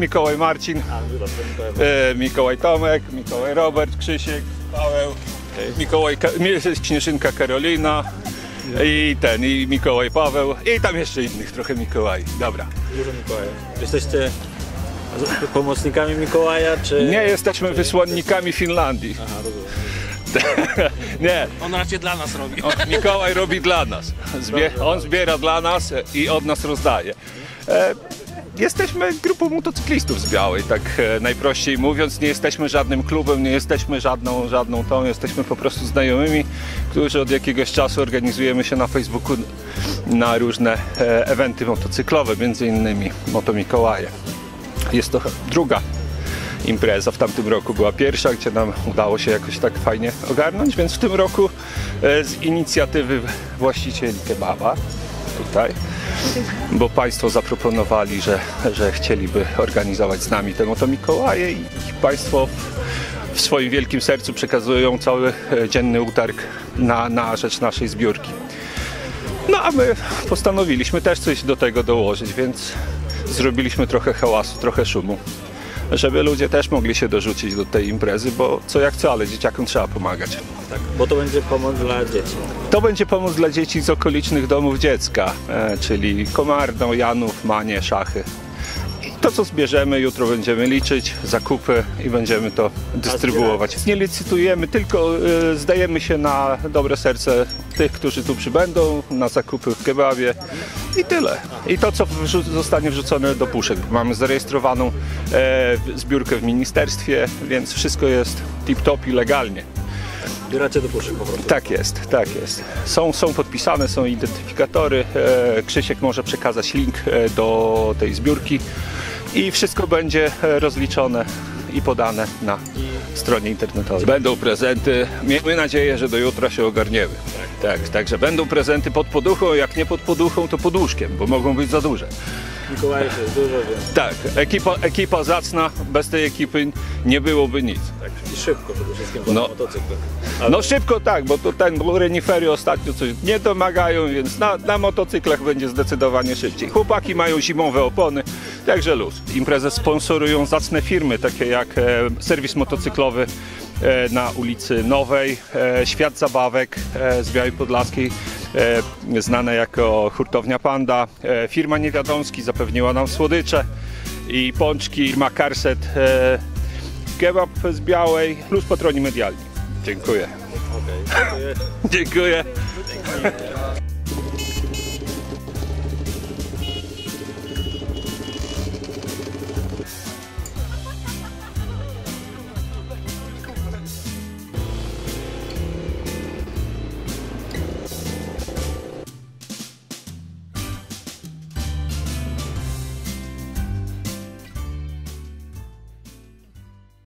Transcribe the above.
Mikołaj Marcin, Mikołaj Tomek, Mikołaj Robert, Krzysiek, Paweł, Śnieżynka Karolina i Mikołaj Paweł i tam jeszcze innych trochę Mikołaj. Dobra. Dużo Mikołaja. Jesteście pomocnikami Mikołaja, czy... Nie jesteśmy wysłannikami Finlandii. Aha, rozumiem. Nie. On raczej dla nas robi. Mikołaj robi dla nas. On zbiera dla nas i od nas rozdaje. Jesteśmy grupą motocyklistów z Białej, tak najprościej mówiąc. Nie jesteśmy żadnym klubem, nie jesteśmy żadną tą, jesteśmy po prostu znajomymi, którzy od jakiegoś czasu organizujemy się na Facebooku na różne eventy motocyklowe, między innymi Moto Mikołaje. Jest to druga impreza, w tamtym roku była pierwsza, gdzie nam udało się jakoś tak fajnie ogarnąć, więc w tym roku z inicjatywy właścicieli kebaba tutaj, bo Państwo zaproponowali, że chcieliby organizować z nami te Moto Mikołaje i Państwo w swoim wielkim sercu przekazują cały dzienny utarg na rzecz naszej zbiórki. No a my postanowiliśmy też coś do tego dołożyć, więc zrobiliśmy trochę hałasu, trochę szumu, żeby ludzie też mogli się dorzucić do tej imprezy, bo co jak co, ale dzieciakom trzeba pomagać. Tak, bo to będzie pomoc dla dzieci. To będzie pomoc dla dzieci z okolicznych domów dziecka, czyli Komarno, Janów, Manie, Szachy. I to, co zbierzemy, jutro będziemy liczyć, zakupy i będziemy to dystrybuować. Nie licytujemy, tylko zdajemy się na dobre serce tych, którzy tu przybędą, na zakupy w kebabie i tyle. I to, co zostanie wrzucone do puszek. Mamy zarejestrowaną zbiórkę w ministerstwie, więc wszystko jest tip-top i legalnie. Zbieracie do puszek po prostu. Tak jest, tak jest. Są podpisane, są identyfikatory. Krzysiek może przekazać link do tej zbiórki i wszystko będzie rozliczone i podane na stronie internetowej. Będą prezenty. Miejmy nadzieję, że do jutra się ogarniemy. Tak, także będą prezenty pod poduchą, jak nie pod poduchą, to pod łóżkiem, bo mogą być za duże. Mikołajów jest dużo, więc... Tak, ekipa zacna, bez tej ekipy nie byłoby nic. Tak, i szybko przede wszystkim po motocyklu. No szybko tak, bo to renifery ostatnio coś nie domagają, więc na motocyklach będzie zdecydowanie szybciej. Chłopaki mają zimowe opony, także luz. Imprezę sponsorują zacne firmy, takie jak serwis motocyklowy na ulicy Nowej, Świat Zabawek z Białej Podlaskiej, znane jako Hurtownia Panda. Firma Niewiadomski zapewniła nam słodycze i pączki. Firma Carset, kebab z Białej plus patroni medialni. Dziękuję. Okay, dziękuję. Dziękuję.